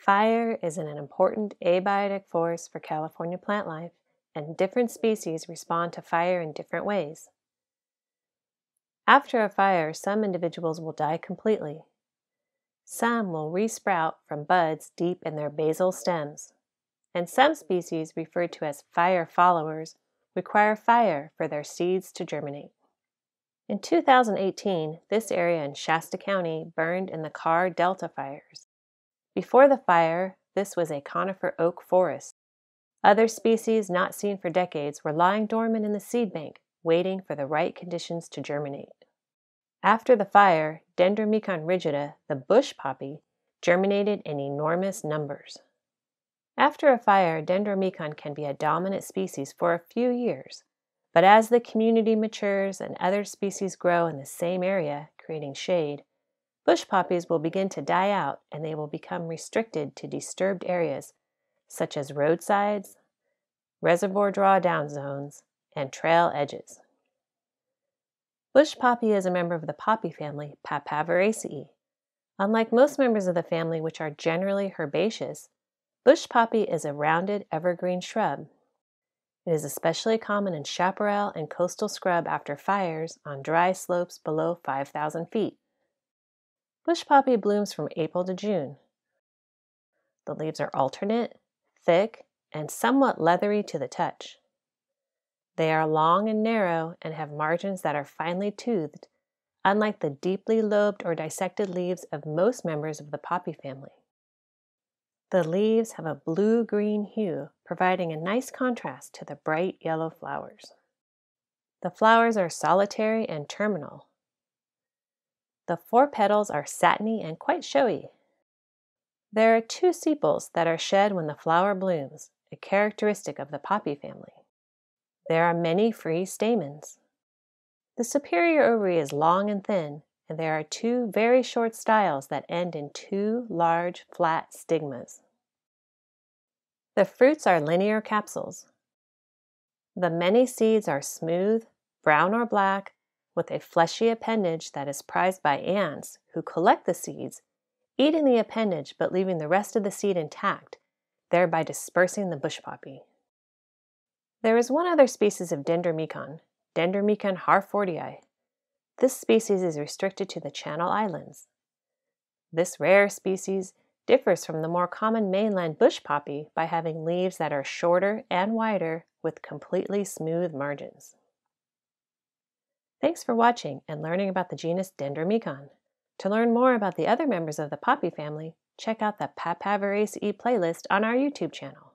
Fire is an important abiotic force for California plant life, and different species respond to fire in different ways. After a fire, some individuals will die completely. Some will resprout from buds deep in their basal stems, and some species, referred to as fire followers, require fire for their seeds to germinate. In 2018, this area in Shasta County burned in the Carr Delta fires. Before the fire, this was a conifer oak forest. Other species not seen for decades were lying dormant in the seed bank, waiting for the right conditions to germinate. After the fire, Dendromecon rigida, the bush poppy, germinated in enormous numbers. After a fire, Dendromecon can be a dominant species for a few years, but as the community matures and other species grow in the same area, creating shade, bush poppies will begin to die out and they will become restricted to disturbed areas such as roadsides, reservoir drawdown zones, and trail edges. Bush poppy is a member of the poppy family Papaveraceae. Unlike most members of the family, which are generally herbaceous, bush poppy is a rounded evergreen shrub. It is especially common in chaparral and coastal scrub after fires on dry slopes below 5,000 feet. Bush poppy blooms from April to June. The leaves are alternate, thick, and somewhat leathery to the touch. They are long and narrow and have margins that are finely toothed, unlike the deeply lobed or dissected leaves of most members of the poppy family. The leaves have a blue-green hue, providing a nice contrast to the bright yellow flowers. The flowers are solitary and terminal. The 4 petals are satiny and quite showy. There are 2 sepals that are shed when the flower blooms, a characteristic of the poppy family. There are many free stamens. The superior ovary is long and thin, and there are 2 very short styles that end in 2 large, flat stigmas. The fruits are linear capsules. The many seeds are smooth, brown or black, with a fleshy appendage that is prized by ants who collect the seeds, eating the appendage but leaving the rest of the seed intact, thereby dispersing the bush poppy. There is one other species of Dendromecon, Dendromecon harfordii. This species is restricted to the Channel Islands. This rare species differs from the more common mainland bush poppy by having leaves that are shorter and wider with completely smooth margins. Thanks for watching and learning about the genus Dendromecon. To learn more about the other members of the poppy family, check out the Papaveraceae playlist on our YouTube channel.